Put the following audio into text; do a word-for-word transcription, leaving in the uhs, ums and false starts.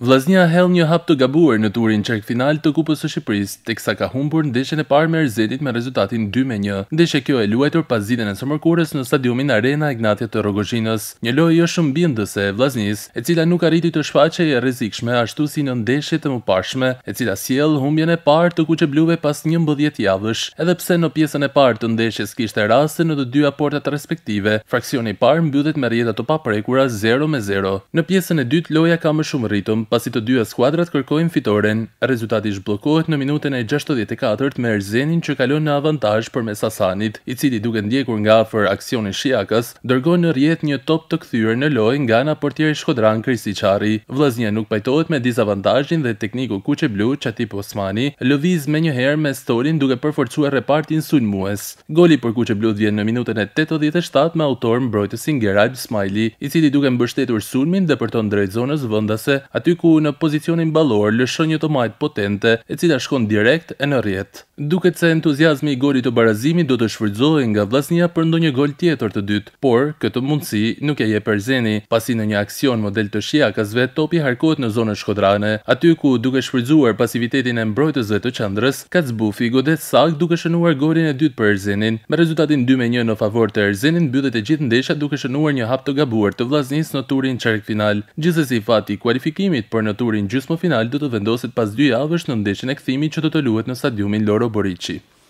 Vllaznia hell një hap të gabuar në turin çerkfinal të Kupës së Shqipërisë, teksa ka humbur ndeshjen e parë me Erzenit me rezultatin dy me një. Ndeshja kjo e luajtur pas zgjidhjen e së mërkurës në stadiumin Arena Ignatia të Rrogozhinës. Një lojë jo shumë bindëse e Vllaznisë, e cila nuk arriti të shfaqej e rrezikshme ashtu si në ndeshjet e mëparshme, e cila sjell humbjen e parë të kuqebluve pas njëmbëdhjetë javësh. Edhe pse në pjesën e parë të ndeshjes kishte raste në të dyja portat respektive, fraksioni i parë mbyllet me rrjeta të paprekura zero me zero. Në pjesën e dytë loja ka më shumë ritëm, pasi të dyja skuadrat kërkojnë fitoren. Rezultati zhbllokohet në minutën e gjashtëdhjetë e katërt me Erzenin që kalon në avantazh përmes Hasanit, i cili duke ndjekur nga afër aksionin shijakës, dërgon në rrjet një top të kthyer në lojë nga ana portieri shkodran Krisi Çarri. Vllaznia nuk pajtohet me dizavantazhin dhe tekniku kuqeblu Çatip Osmani lëviz menjëherë me stolin duke përforcuar repartin sulmues. Goli për kuqeblut vjen në minutën e tetëdhjetë e shtatë me autor mbrojtësin Gerald Smajli, i cili duke mbështetur sulmin depërton drejt zonës vendase, aty ku në pozicionin ballor lëshon një tomajt potente e cila shkon direkt e në rrjet. Duket se entuziazmi i golit të barazimit do të shfrytëzohej nga Vllaznia për ndonjë gol tjetër të dytë, por këtë mundësi nuk e jep Erzeni, pasi në një aksion model të shijakësve topi harkohet në zonën shkodrane, aty ku duke shfrytëzuar pasivitetin e mbrojtësve të qendrës, Kacbufi godet sakt duke shënuar golin e dytë për Erzenin. Me rezultatin dy me një në favor të Erzenit mbyllet e gjithë ndeshja duke shënuar një hap të gabuar të Vllaznisë në turin çerkfinal. Gjithsesi fati i kualifikimit për në turin gjysmëfinal do të vendoset pas dy javësh në ndeshjen e kthimit që do të luhet në stadiumin Loro Boriçi.